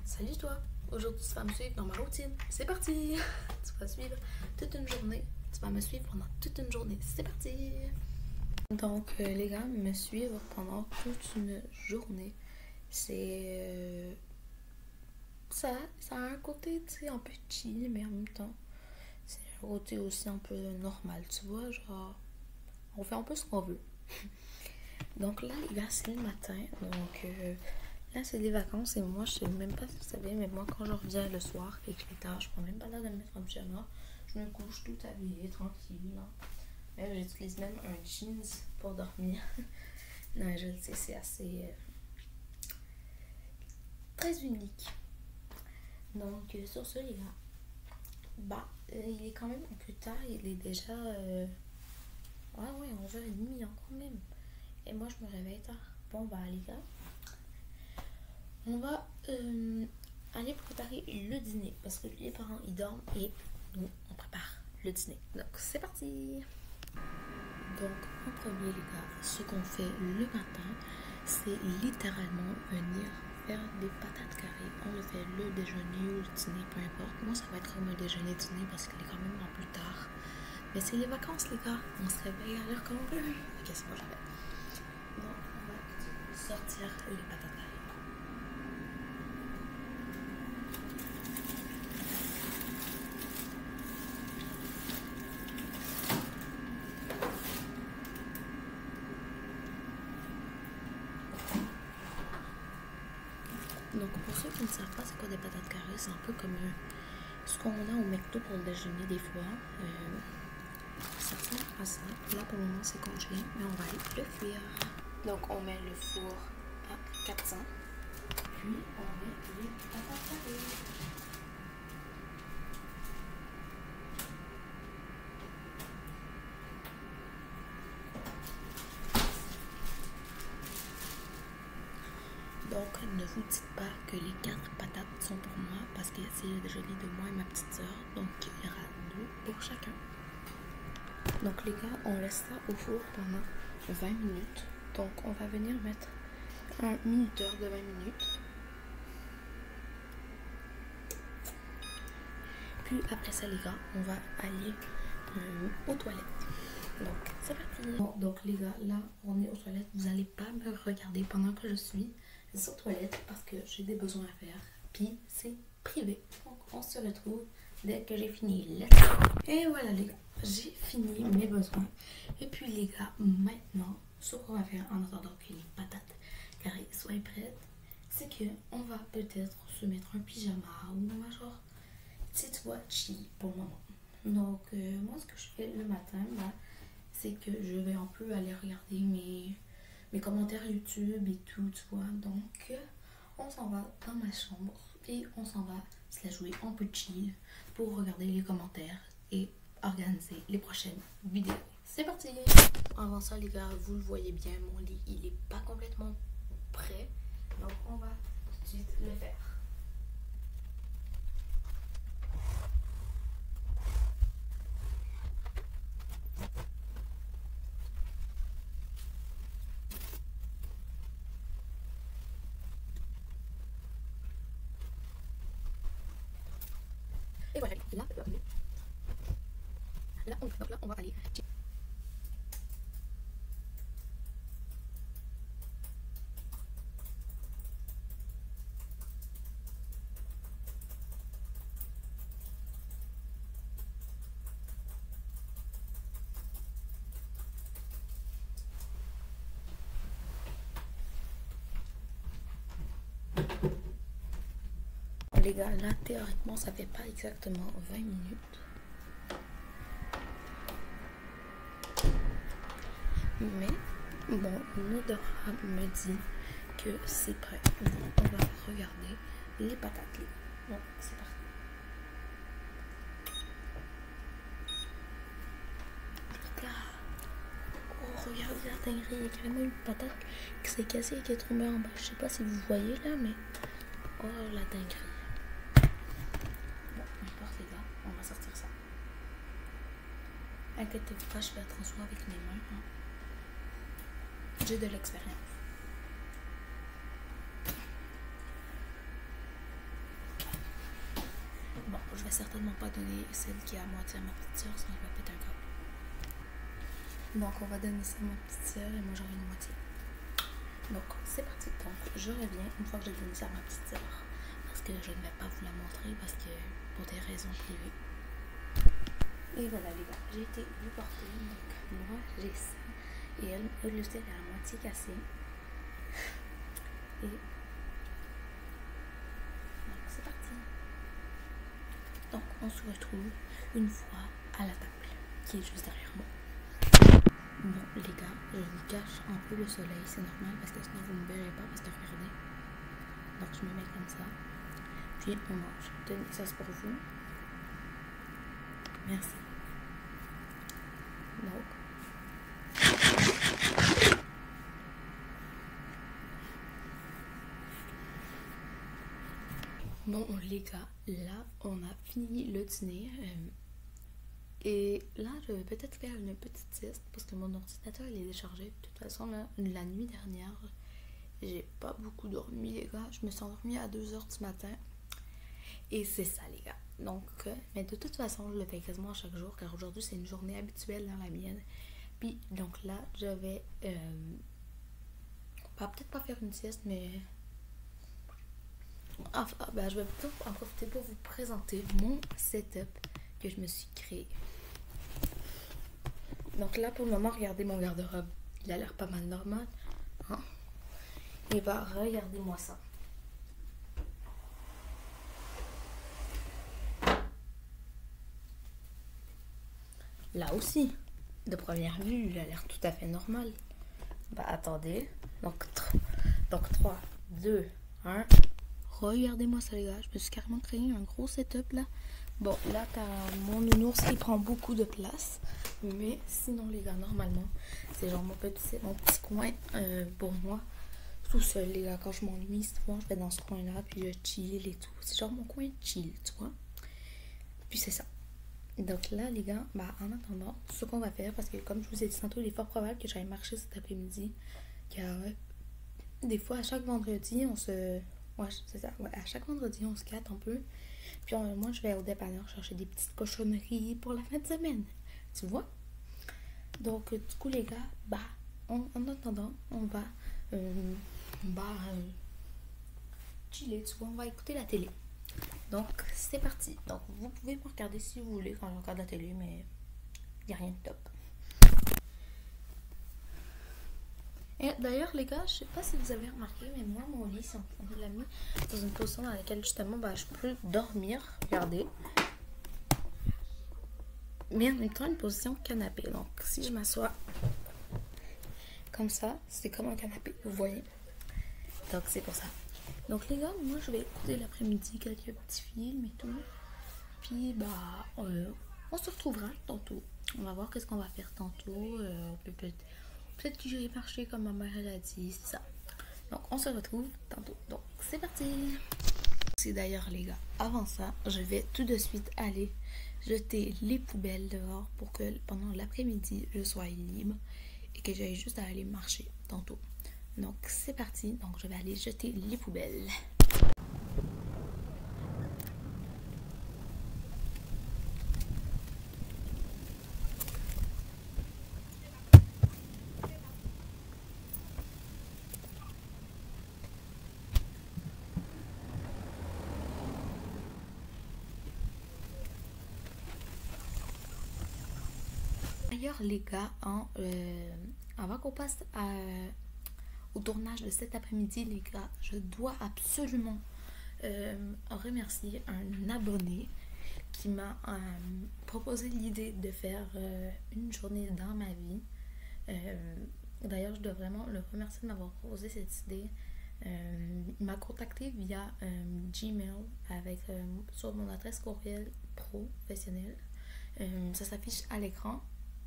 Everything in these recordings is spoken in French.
Salut toi! Aujourd'hui, tu vas me suivre dans ma routine. C'est parti! Tu vas suivre toute une journée. Tu vas me suivre pendant toute une journée. C'est parti! Donc, les gars, me suivre pendant toute une journée, c'est... ça a un côté, tu sais, un peu chill, mais en même temps, c'est un côté aussi un peu normal, tu vois, genre... On fait un peu ce qu'on veut. Donc là, les gars, c'est le matin, donc... là, c'est des vacances et moi, je sais même pas si vous savez, mais moi, quand je reviens le soir et que les tard, je prends même pas l'air de me mettre en pyjama. Je me couche tout habillée, tranquille. Là. Même, j'utilise même un jeans pour dormir. Non, je le sais, c'est assez... très unique. Donc, sur ce, les gars, il est quand même un peu tard. Il est déjà... ouais, 11h30 quand même. Et moi, je me réveille tard. Bon, les gars, on va aller préparer le dîner parce que les parents ils dorment et nous on prépare le dîner. Donc c'est parti. Donc en premier les gars, ce qu'on fait le matin, c'est littéralement venir faire des patates carrées. On le fait le déjeuner ou le dîner, peu importe. Moi ça va être comme un déjeuner-dîner parce qu'il est quand même un peu tard. Mais c'est les vacances les gars, on se réveille à l'heure qu'on veut. Ok, c'est pas grave. Donc on va sortir les patates carrées. Donc pour ceux qui ne savent pas c'est quoi des patates carrées, c'est un peu comme ce qu'on a au McDo pour le déjeuner des fois. Ça ressemble à ça. Là pour le moment c'est congelé, mais on va aller le cuire. Donc on met le four à 400. Puis on met les patates carrées. Donc, ne vous dites pas que les 4 patates sont pour moi parce que c'est le déjeuner de moi et ma petite soeur. Donc, il y aura 2 pour chacun. Donc, les gars, on laisse ça au four pendant 20 minutes. Donc, on va venir mettre un minuteur de 20 minutes. Puis, après ça, les gars, on va aller aux toilettes. Donc, c'est parti. Bon, donc, les gars, là, on est aux toilettes. Vous n'allez pas me regarder pendant que je suis aux toilettes parce que j'ai des besoins à faire. Puis, c'est privé. Donc, on se retrouve dès que j'ai fini. Et voilà, les gars, j'ai fini mes besoins. Et puis, les gars, maintenant, ce qu'on va faire en attendant que les patates carrées soient prêtes, c'est qu'on va peut-être se mettre un pyjama ou genre, tu vois, chill pour le moment. Donc, moi, ce que je fais le matin, c'est que je vais un peu aller regarder mes commentaires YouTube et tout, tu vois. Donc, on s'en va dans ma chambre et on s'en va se la jouer un peu chill pour regarder les commentaires et organiser les prochaines vidéos. C'est parti! Avant ça, les gars, vous le voyez bien, mon lit, il est pas complètement prêt. Donc, on va tout de suite le faire. Et voilà, là, on va aller. Les gars, là, théoriquement, ça fait pas exactement 20 minutes. Mais, bon, l'odorat me dit que c'est prêt. Donc, on va regarder les patates. Bon, c'est parti. Les gars, oh, regardez la dinguerie. Il y a carrément une patate qui s'est cassée et qui est tombée en bas. Je sais pas si vous voyez là, mais... oh, la dinguerie. Bon, n'importe les gars, on va sortir ça. Inquiétez-vous pas, je vais être en soin avec mes mains. Hein. J'ai de l'expérience. je vais certainement pas donner celle qui est à moitié à ma petite soeur, sinon je vais péter un câble. Donc on va donner ça à ma petite soeur et moi j'aurai une moitié. Donc c'est parti. Donc je reviens une fois que j'ai donné ça à ma petite soeur. Parce que je ne vais pas vous la montrer parce que pour des raisons privées. Et voilà les gars, j'ai été lui porter. Donc moi j'ai ça. Et elle, le sel est à moitié cassé. Et donc c'est parti. Donc on se retrouve une fois à la table qui est juste derrière moi. Bon les gars, je vous cache un peu le soleil, c'est normal parce que sinon vous ne me verrez pas parce que regardez. Donc je me mets comme ça. Puis on mange. Tenez, ça c'est pour vous. Merci. Donc. Bon les gars, là on a fini le dîner. Et là je vais peut-être faire une petite sieste parce que mon ordinateur il est déchargé. De toute façon là, la nuit dernière, j'ai pas beaucoup dormi les gars. Je me suis endormie à 2h du matin. Et c'est ça les gars. Donc, mais de toute façon, je le fais quasiment chaque jour car aujourd'hui c'est une journée habituelle dans la mienne. Puis donc là, je vais peut-être pas faire une sieste, mais je vais plutôt en profiter pour vous présenter mon setup que je me suis créé. Donc là, pour le moment, regardez mon garde-robe. Il a l'air pas mal normal. Hein? Et bah, regardez-moi ça. Là aussi, de première vue, il a l'air tout à fait normal. Bah attendez. Donc 3, 2, 1. Regardez-moi ça les gars. Je me suis carrément créé un gros setup là. Bon là t'as mon nounours qui prend beaucoup de place. Mais sinon les gars, normalement, c'est genre mon petit coin pour moi. Tout seul les gars, quand je m'ennuie, souvent je vais dans ce coin là, puis je chill et tout. C'est genre mon coin chill, tu vois. Puis c'est ça. Donc là les gars, bah en attendant, ce qu'on va faire, parce que comme je vous ai dit tantôt, il est fort probable que j'aille marcher cet après-midi. Car des fois à chaque vendredi on se... Ouais c'est ça, ouais, à chaque vendredi on se gâte un peu. Puis moi je vais au dépanneur chercher des petites cochonneries pour la fin de semaine. Tu vois? Donc du coup les gars, bah en attendant, on va chiller, tu vois, on va écouter la télé. Donc c'est parti. Donc vous pouvez me regarder si vous voulez quand je regarde la télé, mais il n'y a rien de top. Et d'ailleurs les gars, je sais pas si vous avez remarqué, mais moi mon lit, on l'a mis dans une position dans laquelle justement je peux dormir. Regardez. Mais en même temps une position canapé. Donc si je m'assois comme ça, c'est comme un canapé, vous voyez. Donc c'est pour ça. Donc les gars, moi je vais écouter l'après-midi quelques petits films et tout. Puis on se retrouvera tantôt. On va voir qu'est-ce qu'on va faire tantôt. Peut-être que j'irai marcher comme ma mère elle a dit, c'est ça. Donc on se retrouve tantôt. Donc c'est parti. C'est d'ailleurs les gars, avant ça, je vais tout de suite aller jeter les poubelles dehors pour que pendant l'après-midi je sois libre et que j'aille juste à aller marcher tantôt. Donc c'est parti, donc je vais aller jeter les poubelles. D'ailleurs les gars, avant qu'on passe au tournage de cet après-midi les gars, je dois absolument remercier un abonné qui m'a proposé l'idée de faire une journée dans ma vie. D'ailleurs je dois vraiment le remercier de m'avoir proposé cette idée. Il m'a contacté via Gmail avec sur mon adresse courriel professionnelle. Ça s'affiche à l'écran.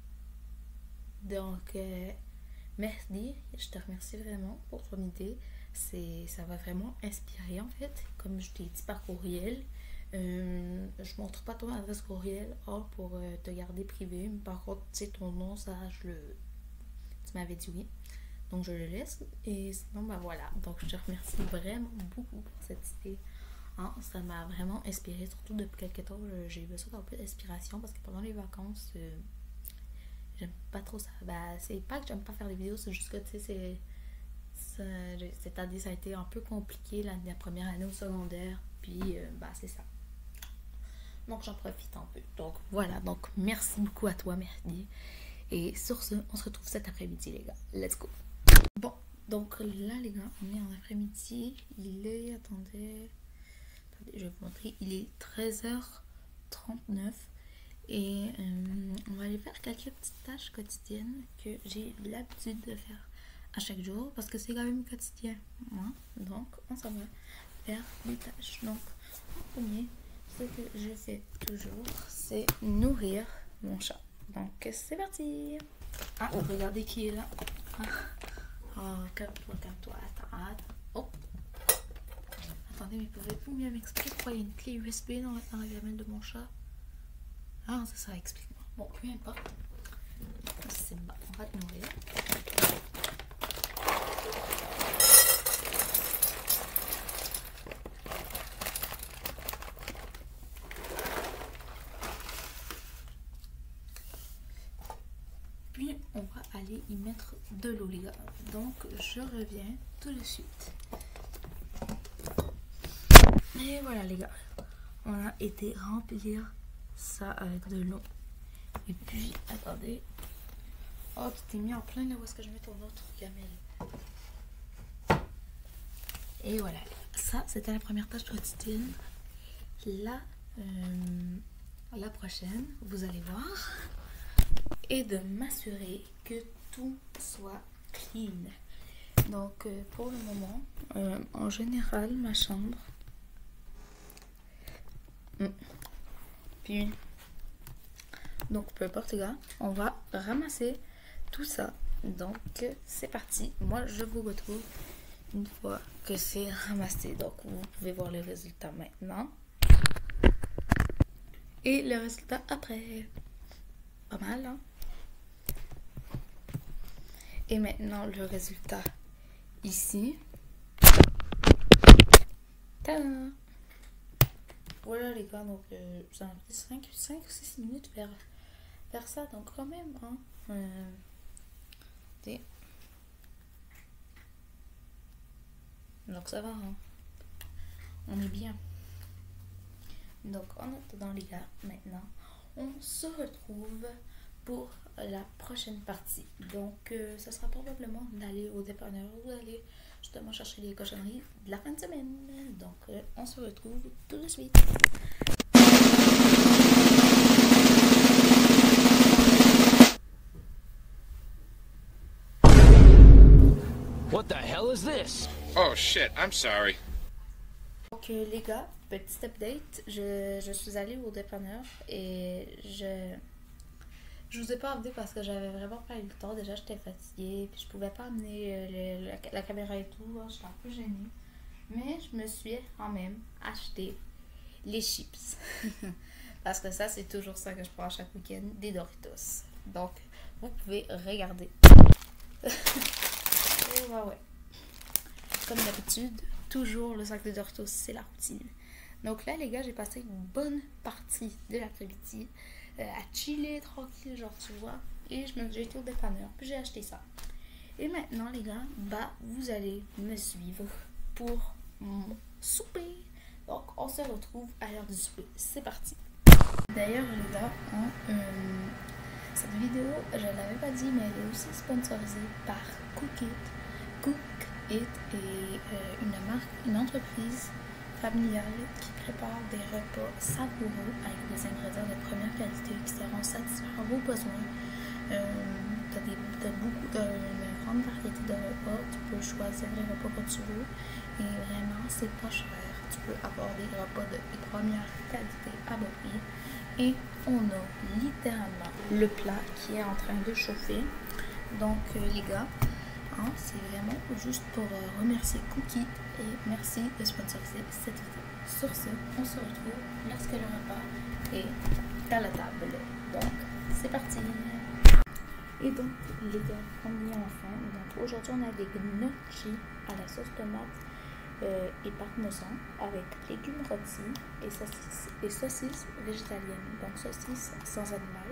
Donc merci, je te remercie vraiment pour ton idée. Ça va vraiment inspirer en fait, comme je t'ai dit par courriel. Je montre pas ton adresse courriel pour te garder privé, mais par contre tu sais ton nom, ça tu m'avais dit oui, donc je le laisse. Et sinon voilà, donc je te remercie vraiment beaucoup pour cette idée. Hein, ça m'a vraiment inspiré, surtout depuis quelques temps. J'ai besoin d'un peu d'inspiration parce que pendant les vacances, j'aime pas trop ça. Bah, c'est pas que j'aime pas faire des vidéos, c'est juste que tu sais, cette année ça a été un peu compliqué, la première année au secondaire. Puis, bah, c'est ça. Donc, j'en profite un peu. Donc, voilà. Donc, merci beaucoup à toi, Merdi. Et sur ce, on se retrouve cet après-midi, les gars. Let's go. Bon, donc là, les gars, on est en après-midi. Il est, attendez, je vais vous montrer. Il est 13h39. Et on va aller faire quelques petites tâches quotidiennes que j'ai l'habitude de faire à chaque jour. Parce que c'est quand même quotidien. Hein? Donc, on s'en va faire des tâches. Donc, en premier, ce que je fais toujours, c'est nourrir mon chat. Donc, c'est parti. Ah, regardez qui est là. Ah. Oh, calme-toi. Attends. Oh. Attendez, mais pouvez-vous mieux m'expliquer pourquoi il y a une clé USB dans la gamelle de mon chat? Ah, ça explique-moi. Bon, peu importe. C'est bon, on va te nourrir. Puis, on va aller y mettre de l'eau, les gars. Donc, je reviens tout de suite. Et voilà, les gars. On a été remplir ça avec de l'eau. Et puis, attendez. Oh, tu t'es mis en plein là. Où est-ce que je mets ton autre gamelle? Et voilà. Ça, c'était la première tâche quotidienne. Là, la prochaine, vous allez voir, et de m'assurer que tout soit clean. Donc pour le moment, en général, ma chambre, puis donc peu importe les gars, on va ramasser tout ça. Donc c'est parti, moi je vous retrouve une fois que c'est ramassé. Donc vous pouvez voir le résultat maintenant et le résultat après. Pas mal, hein? Et maintenant, le résultat ici. Tadam! Voilà, les gars, donc ça m'a pris 5 ou 6 minutes faire ça, donc quand même, hein? Donc ça va, hein? On est bien. Donc en attendant, les gars, maintenant, on se retrouve pour la prochaine partie. Donc, ça sera probablement d'aller au dépanneur ou d'aller justement chercher les cochonneries de la fin de semaine. Donc, on se retrouve tout de suite. What the hell is this? Oh shit, I'm sorry. Donc, les gars, petit update. Je suis allée au dépanneur et je vous ai pas amené parce que j'avais vraiment pas eu le temps. Déjà, j'étais fatiguée. Puis je pouvais pas amener la caméra et tout. J'étais un peu gênée. Mais je me suis quand même acheté les chips. Parce que ça, c'est toujours ça que je prends à chaque week-end. Des Doritos. Donc, vous pouvez regarder. Et ouais. Comme d'habitude, toujours le sac de Doritos, c'est la routine. Donc là, les gars, j'ai passé une bonne partie de l'après-midi à chiller tranquille, genre, tu vois. Et j'ai été au dépanneur, puis j'ai acheté ça. Et maintenant, les gars, bah, vous allez me suivre pour mon souper. Donc, on se retrouve à l'heure du souper. C'est parti. D'ailleurs, les gars, cette vidéo, je ne l'avais pas dit, mais elle est aussi sponsorisée par Cook It. Cook It est une entreprise familiale qui prépare des repas savoureux avec des ingrédients de première qualité qui seront satisfaire vos besoins. T'as une grande variété de repas. Tu peux choisir les repas que tu veux et vraiment c'est pas cher. Tu peux avoir des repas de première qualité à bas prix. Et on a littéralement le plat qui est en train de chauffer. Donc les gars, hein, c'est vraiment juste pour remercier Cook It et merci de sponsoriser cette vidéo. Sur ce, on se retrouve lorsque le repas est à la table. Donc, c'est parti! Et donc, les gars, on y est enfin. Donc, aujourd'hui, on a des gnocchis à la sauce tomate et parmesan avec légumes rôtis et saucisses végétaliennes. Donc saucisses sans animal.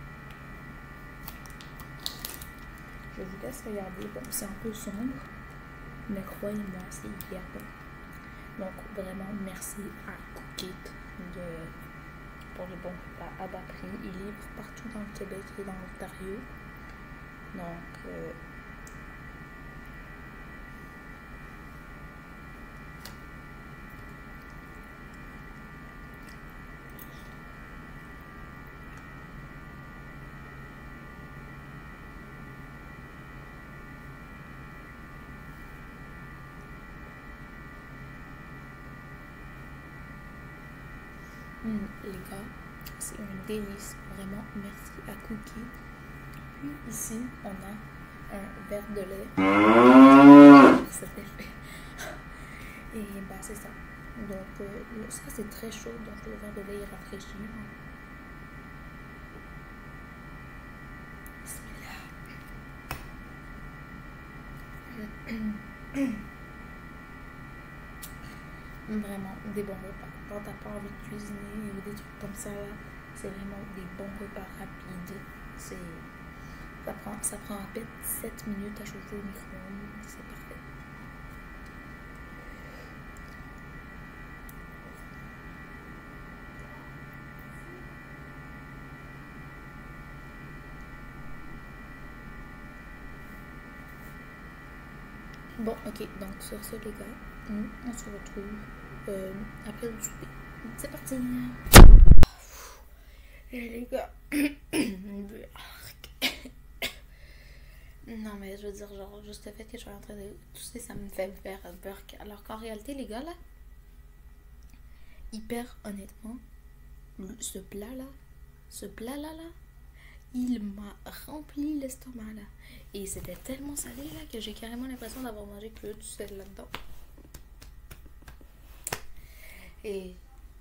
Je vous laisse regarder. Bon, c'est un peu sombre, mais croyez-moi, c'est hyper bon. Donc vraiment merci à Cookit pour les bons repas à bas prix. Ils livrent partout dans le Québec et dans l'Ontario. Donc les gars, c'est un délice, vraiment merci à Cookie. Puis ici, on a un verre de lait. Cet effet. Et bah c'est ça. Donc ça c'est très chaud, donc le verre de lait est rafraîchi. Bismillah. Vraiment des bons repas. Quand t'as pas envie de cuisiner ou des trucs comme ça, c'est vraiment des bons repas rapides. Ça prend à peine 7 minutes à chauffer au micro-ondes. C'est parfait. Bon, ok, donc sur ce les gars, on se retrouve après le souper. C'est parti. Et les gars, non mais je veux dire, genre, juste le fait que je suis en train de tousser, ça me fait faire un burk. Alors qu'en réalité les gars là, hyper honnêtement, ce plat là, il m'a rempli l'estomac là. Et c'était tellement salé là que j'ai carrément l'impression d'avoir mangé que du sel là-dedans. Et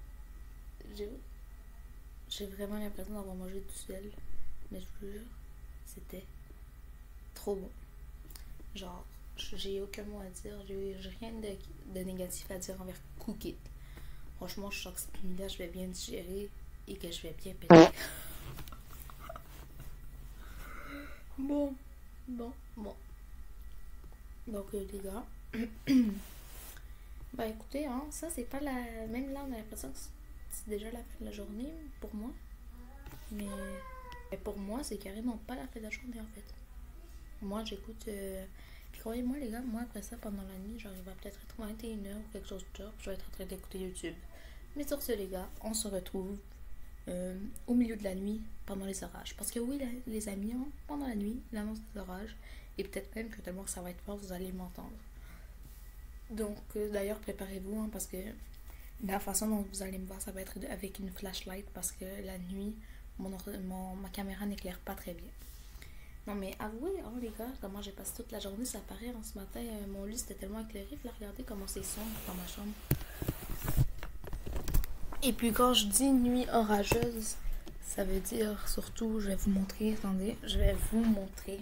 j'ai vraiment l'impression d'avoir mangé du sel. Mais je vous jure, c'était trop bon. Genre, j'ai aucun mot à dire. J'ai rien de négatif à dire envers Cookit. Franchement, je sens que cette nuit-là, je vais bien digérer et que je vais bien péter. Bon. Donc les gars, bah écoutez, hein, ça c'est pas la... Même là on a l'impression que c'est déjà la fin de la journée pour moi. Mais pour moi c'est carrément pas la fin de la journée en fait. Moi j'écoute... Puis croyez-moi les gars, moi après ça pendant la nuit, genre il va peut-être être 21h ou quelque chose de genre, je vais être en train d'écouter YouTube. Mais sur ce les gars, on se retrouve au milieu de la nuit pendant les orages. Parce que oui les amis, hein, pendant la nuit, l'annonce des orages. Et peut-être même que tellement que ça va être fort, vous allez m'entendre. Donc d'ailleurs préparez-vous hein, parce que la façon dont vous allez me voir, ça va être avec une flashlight parce que la nuit, ma caméra n'éclaire pas très bien. Non mais avouez, hein, les gars, comment j'ai passé toute la journée, ça paraît, hein, ce matin, mon lit c'était tellement éclairé, là, regardez comment c'est sombre dans ma chambre. Et puis quand je dis nuit orageuse, ça veut dire surtout, je vais vous montrer, attendez, je vais vous montrer.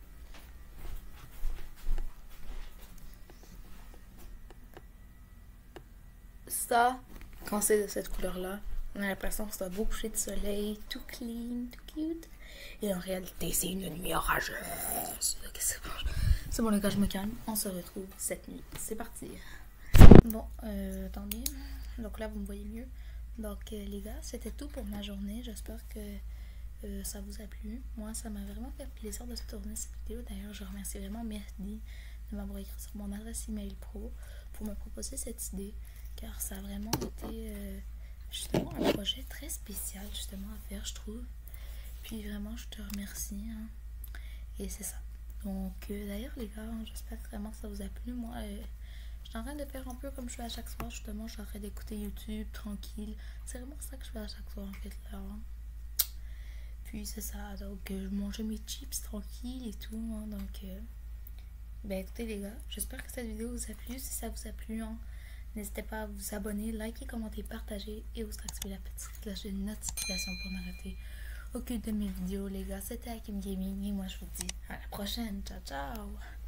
Ça, quand c'est de cette couleur-là, on a l'impression que c'est un beau coucher de soleil, tout clean, tout cute. Et en réalité, c'est une nuit orageuse. C'est bon les gars, je me calme. On se retrouve cette nuit. C'est parti. Bon, attendez. Donc là, vous me voyez mieux. Donc les gars, c'était tout pour ma journée. J'espère que ça vous a plu. Moi, ça m'a vraiment fait plaisir de tourner cette vidéo. D'ailleurs, je remercie vraiment Mehdi de m'avoir écrit sur mon adresse email pro pour me proposer cette idée. Car ça a vraiment été justement un projet très spécial justement à faire, je trouve. Puis vraiment, je te remercie. Hein. Et c'est ça. Donc d'ailleurs les gars, j'espère vraiment que ça vous a plu. Moi, je suis en train de faire un peu comme je fais à chaque soir. Justement, je suis en train d'écouter YouTube tranquille. C'est vraiment ça que je fais à chaque soir en fait là. Hein. Puis c'est ça. Donc je mangeais mes chips tranquille et tout. Hein. Donc ben écoutez les gars, j'espère que cette vidéo vous a plu. Si ça vous a plu, hein, n'hésitez pas à vous abonner, liker, commenter, partager et aussi activer la petite cloche de notification pour ne rater aucune de mes vidéos les gars. C'était Hakim Gaming et moi je vous dis à la prochaine. Ciao ciao.